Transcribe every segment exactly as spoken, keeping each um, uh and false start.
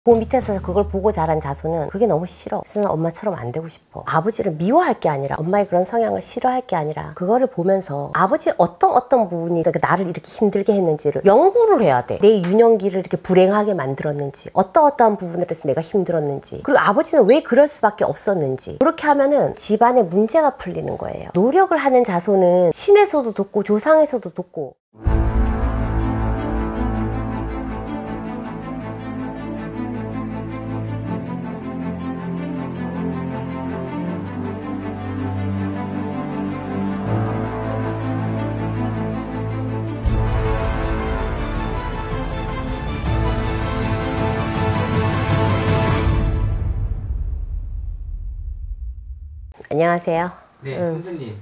그 밑에서 그걸 보고 자란 자손은 그게 너무 싫어. 그래서 난 엄마처럼 안 되고 싶어. 아버지를 미워할 게 아니라, 엄마의 그런 성향을 싫어할 게 아니라, 그거를 보면서 아버지 어떤 어떤 부분이 나를 이렇게 힘들게 했는지를 연구를 해야 돼. 내 유년기를 이렇게 불행하게 만들었는지, 어떤 어떠한 부분에서 내가 힘들었는지, 그리고 아버지는 왜 그럴 수밖에 없었는지. 그렇게 하면은 집안의 문제가 풀리는 거예요. 노력을 하는 자손은 신에서도 돕고 조상에서도 돕고. 안녕하세요. 네, 음. 선생님.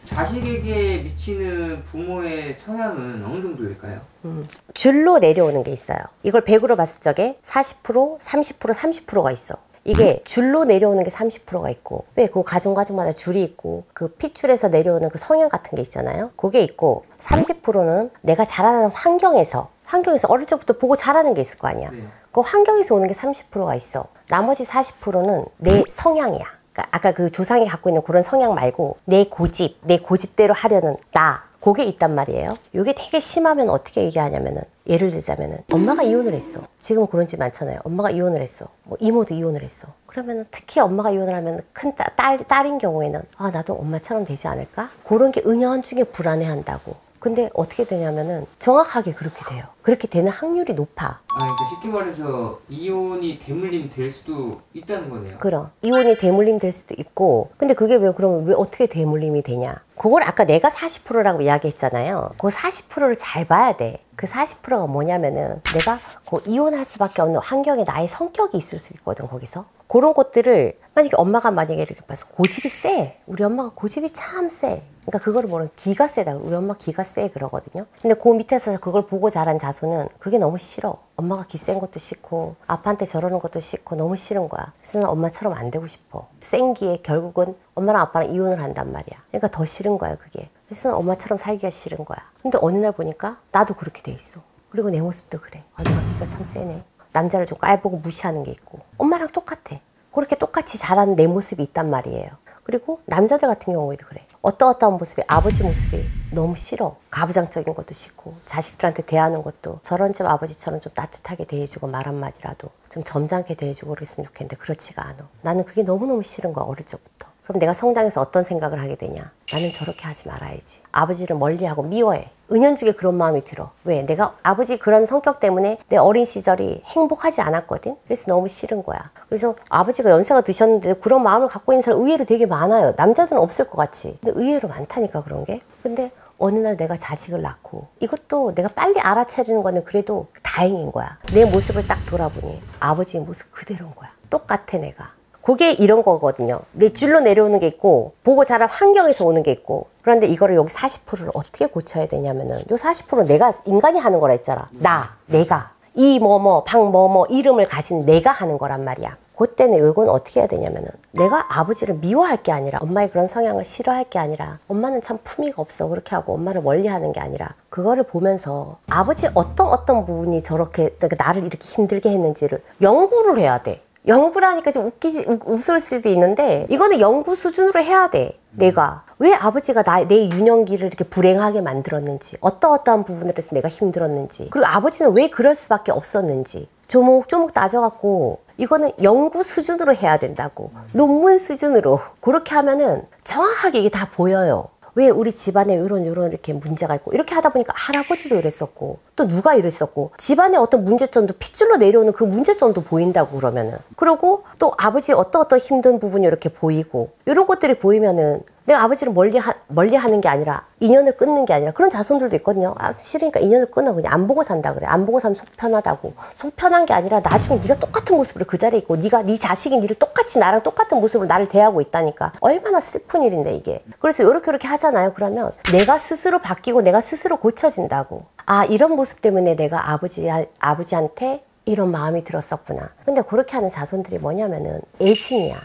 자식에게 미치는 부모의 성향은 어느 정도일까요? 음. 줄로 내려오는 게 있어요. 이걸 백으로 봤을 적에 사십 퍼센트, 삼십 퍼센트, 삼십 퍼센트가 있어. 이게 줄로 내려오는 게 삼십 퍼센트가 있고, 왜 그 가정 가정마다 줄이 있고, 그 핏줄에서 내려오는 그 성향 같은 게 있잖아요. 그게 있고, 삼십 퍼센트는 내가 자라는 환경에서 환경에서 어릴 적부터 보고 자라는 게 있을 거 아니야. 네. 그 환경에서 오는 게 삼십 퍼센트가 있어. 나머지 사십 퍼센트는 내 성향이야. 그러니까 아까 그 조상이 갖고 있는 그런 성향 말고 내 고집, 내 고집대로 하려는 나, 그게 있단 말이에요. 이게 되게 심하면 어떻게 얘기하냐면은, 예를 들자면은 엄마가 이혼을 했어. 지금 그런 집 많잖아요. 엄마가 이혼을 했어. 뭐 이모도 이혼을 했어. 그러면은 특히 엄마가 이혼을 하면 큰 딸, 딸, 딸인 경우에는 아, 나도 엄마처럼 되지 않을까? 그런 게 은연중에 불안해한다고. 근데 어떻게 되냐면은 정확하게 그렇게 돼요. 그렇게 되는 확률이 높아. 아, 그러니까 쉽게 말해서 이혼이 대물림 될 수도 있다는 거네요. 그럼 이혼이 대물림 될 수도 있고, 근데 그게 왜 그러면 왜 어떻게 대물림이 되냐? 그걸 아까 내가 사십 퍼센트라고 이야기했잖아요. 그 사십 퍼센트를 잘 봐야 돼. 그 사십 퍼센트가 뭐냐면은 내가 그 이혼할 수밖에 없는 환경에 나의 성격이 있을 수 있거든. 거기서 그런 것들을, 만약에 엄마가 만약에 이렇게 봐서 고집이 세, 우리 엄마가 고집이 참 세. 그러니까 그거를 뭐는 기가 세다. 우리 엄마 기가 세 그러거든요. 근데 그 밑에서 그걸 보고 자란 자손은 그게 너무 싫어. 엄마가 기 센 것도 싫고, 아빠한테 저러는 것도 싫고, 너무 싫은 거야. 그래서 난 엄마처럼 안 되고 싶어. 센 기에 결국은 엄마랑 아빠랑 이혼을 한단 말이야. 그러니까 더 싫은 거야, 그게. 그래서 난 엄마처럼 살기가 싫은 거야. 근데 어느 날 보니까 나도 그렇게 돼 있어. 그리고 내 모습도 그래. 아, 내가 기가 참 세네. 남자를 좀 깔보고 무시하는 게 있고, 엄마랑 똑같아. 그렇게 똑같이 자라는 내 모습이 있단 말이에요. 그리고 남자들 같은 경우에도 그래. 어떠어떠한 모습이, 아버지 모습이 너무 싫어. 가부장적인 것도 싫고, 자식들한테 대하는 것도 저런 집 아버지처럼 좀 따뜻하게 대해주고, 말 한마디라도 좀 점잖게 대해주고 그랬으면 좋겠는데 그렇지가 않아. 나는 그게 너무너무 싫은 거야, 어릴 적부터. 그럼 내가 성장해서 어떤 생각을 하게 되냐? 나는 저렇게 하지 말아야지. 아버지를 멀리하고 미워해. 은연중에 그런 마음이 들어. 왜? 내가 아버지 그런 성격 때문에 내 어린 시절이 행복하지 않았거든. 그래서 너무 싫은 거야. 그래서 아버지가 연세가 드셨는데 그런 마음을 갖고 있는 사람 의외로 되게 많아요. 남자들은 없을 것 같지. 근데 의외로 많다니까, 그런 게. 근데 어느 날 내가 자식을 낳고, 이것도 내가 빨리 알아차리는 거는 그래도 다행인 거야. 내 모습을 딱 돌아보니 아버지의 모습 그대로인 거야. 똑같아, 내가. 그게 이런 거거든요. 내 줄로 내려오는 게 있고, 보고 자란 환경에서 오는 게 있고. 그런데 이거를 여기 사십 퍼센트를 어떻게 고쳐야 되냐면은, 요 사십 퍼센트는 내가, 인간이 하는 거라 했잖아. 나, 내가. 이 뭐뭐, 방 뭐뭐, 이름을 가진 내가 하는 거란 말이야. 그때는 이건 어떻게 해야 되냐면은, 내가 아버지를 미워할 게 아니라, 엄마의 그런 성향을 싫어할 게 아니라, 엄마는 참 품위가 없어, 그렇게 하고 엄마를 멀리하는 게 아니라, 그거를 보면서 아버지의 어떤 어떤 부분이 저렇게 나를 이렇게 힘들게 했는지를 연구를 해야 돼. 연구라니까 좀 웃기지, 웃을 수도 있는데, 이거는 연구 수준으로 해야 돼. 내가 왜 아버지가 나, 내 유년기를 이렇게 불행하게 만들었는지, 어떤 어떠한 부분에서 내가 힘들었는지, 그리고 아버지는 왜 그럴 수밖에 없었는지 조목조목 따져갖고, 이거는 연구 수준으로 해야 된다고. 논문 수준으로. 그렇게 하면은 정확하게 이게 다 보여요. 왜 우리 집안에 이런 이런 이렇게 문제가 있고, 이렇게 하다 보니까 할아버지도 이랬었고, 또 누가 이랬었고, 집안에 어떤 문제점도 핏줄로 내려오는 그 문제점도 보인다고. 그러면은, 그리고 또 아버지의 어떤 어떤 힘든 부분이 이렇게 보이고, 이런 것들이 보이면은 내가 아버지를 멀리, 하, 멀리 하는 게 아니라, 인연을 끊는 게 아니라, 그런 자손들도 있거든요. 아, 싫으니까 인연을 끊어. 그냥 안 보고 산다 그래. 안 보고 사면 속 편하다고. 속 편한 게 아니라 나중에 네가 똑같은 모습으로 그 자리에 있고, 네가 네 자식이 니를 똑같이 나랑 똑같은 모습으로 나를 대하고 있다니까. 얼마나 슬픈 일인데, 이게. 그래서 이렇게 이렇게 하잖아요. 그러면 내가 스스로 바뀌고 내가 스스로 고쳐진다고. 아, 이런 모습 때문에 내가 아버지, 아버지한테 이런 마음이 들었었구나. 근데 그렇게 하는 자손들이 뭐냐면은 애증이야.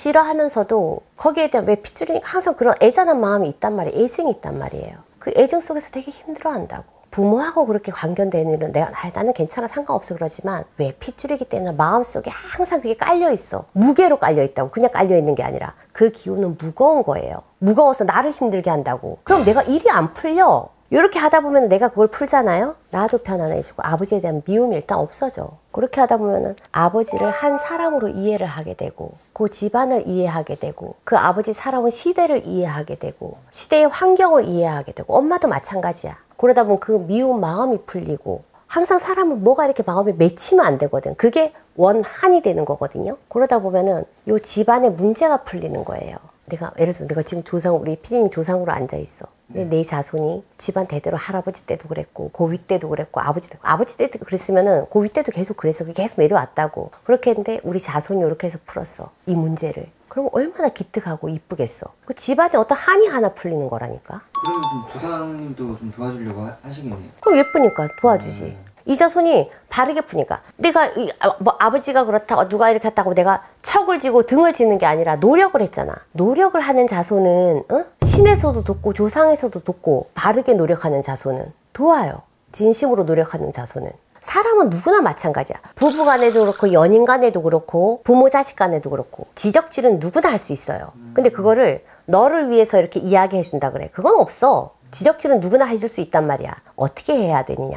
싫어하면서도 거기에 대한, 왜 핏줄이니까 항상 그런 애잔한 마음이 있단 말이에요. 애증이 있단 말이에요. 그 애증 속에서 되게 힘들어한다고. 부모하고 그렇게 관계되는 일은 내가 아, 나는 괜찮아 상관없어 그러지만 왜 핏줄이기 때문에 마음속에 항상 그게 깔려 있어. 무게로 깔려 있다고. 그냥 깔려 있는 게 아니라 그 기운은 무거운 거예요. 무거워서 나를 힘들게 한다고. 그럼 내가 일이 안 풀려. 이렇게 하다 보면 내가 그걸 풀잖아요. 나도 편안해지고 아버지에 대한 미움이 일단 없어져. 그렇게 하다 보면 아버지를 한 사람으로 이해를 하게 되고 그 집안을 이해하게 되고 그 아버지 살아온 시대를 이해하게 되고 시대의 환경을 이해하게 되고 엄마도 마찬가지야. 그러다 보면 그 미운 마음이 풀리고 항상 사람은 뭐가 이렇게 마음이 맺히면 안 되거든. 그게 원한이 되는 거거든요. 그러다 보면은 요 집안의 문제가 풀리는 거예요. 내가 예를 들어 내가 지금 조상 우리 피디님 조상으로 앉아 있어. 네. 내 자손이 집안 대대로 할아버지 때도 그랬고 고위 때도 그랬고 아버지 때 아버지 때도 그랬으면은 고위 때도 계속 그랬어. 그게 계속 내려왔다고. 그렇게 했는데 우리 자손이 이렇게 해서 풀었어. 이 문제를. 그럼 얼마나 기특하고 이쁘겠어. 그 집안에 어떤 한이 하나 풀리는 거라니까. 그러면 좀 조상님도 좀 도와주려고 하, 하시겠네요. 그럼 예쁘니까 도와주지. 음. 이 자손이 바르게 푸니까 내가 이, 아, 뭐 아버지가 그렇다고 누가 이렇게 했다고 내가 척을 지고 등을 지는 게 아니라 노력을 했잖아. 노력을 하는 자손은 어? 신에서도 돕고 조상에서도 돕고 바르게 노력하는 자손은 도와요. 진심으로 노력하는 자손은. 사람은 누구나 마찬가지야. 부부 간에도 그렇고 연인 간에도 그렇고 부모 자식 간에도 그렇고 지적질은 누구나 할 수 있어요. 근데 그거를 너를 위해서 이렇게 이야기해 준다 그래. 그건 없어. 지적질은 누구나 해줄 수 있단 말이야. 어떻게 해야 되느냐.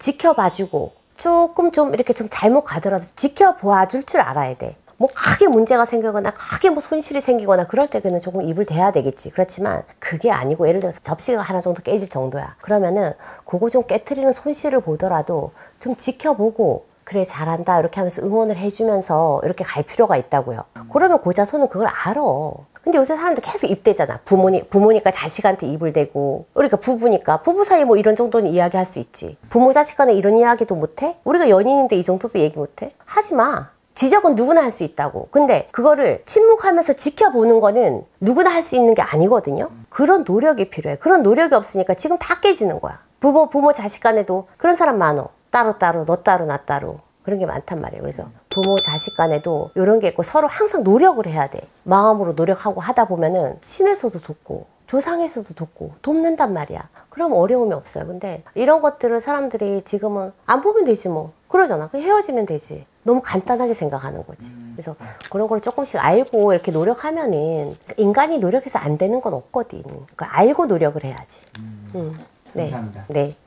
지켜봐주고 조금 좀 이렇게 좀 잘못 가더라도 지켜봐줄 줄 알아야 돼. 뭐 크게 문제가 생기거나 크게 뭐 손실이 생기거나 그럴 때 그는 조금 입을 대야 되겠지. 그렇지만 그게 아니고 예를 들어서 접시가 하나 정도 깨질 정도야. 그러면은 그거 좀 깨트리는 손실을 보더라도 좀 지켜보고 그래 잘한다 이렇게 하면서 응원을 해주면서 이렇게 갈 필요가 있다고요. 그러면 그 자손은 그걸 알아. 근데 요새 사람들 계속 입대잖아. 부모니, 부모니까 자식한테 입을 대고 그러니까 부부니까 부부 사이 뭐 이런 정도는 이야기할 수 있지. 부모 자식 간에 이런 이야기도 못해? 우리가 연인인데 이 정도도 얘기 못해? 하지 마. 지적은 누구나 할 수 있다고. 근데 그거를 침묵하면서 지켜보는 거는 누구나 할 수 있는 게 아니거든요. 그런 노력이 필요해. 그런 노력이 없으니까 지금 다 깨지는 거야. 부모, 부모 자식 간에도 그런 사람 많어. 따로따로 너 따로 나 따로. 그런 게 많단 말이에요. 그래서 부모 자식 간에도 이런 게 있고 서로 항상 노력을 해야 돼. 마음으로 노력하고 하다 보면은 신에서도 돕고 조상에서도 돕고 돕는단 말이야. 그럼 어려움이 없어요. 근데 이런 것들을 사람들이 지금은 안 보면 되지 뭐. 그러잖아. 그냥 헤어지면 되지. 너무 간단하게 생각하는 거지. 그래서 그런 걸 조금씩 알고 이렇게 노력하면은 인간이 노력해서 안 되는 건 없거든. 그러니까 알고 노력을 해야지. 음, 음. 네. 감사합니다. 네.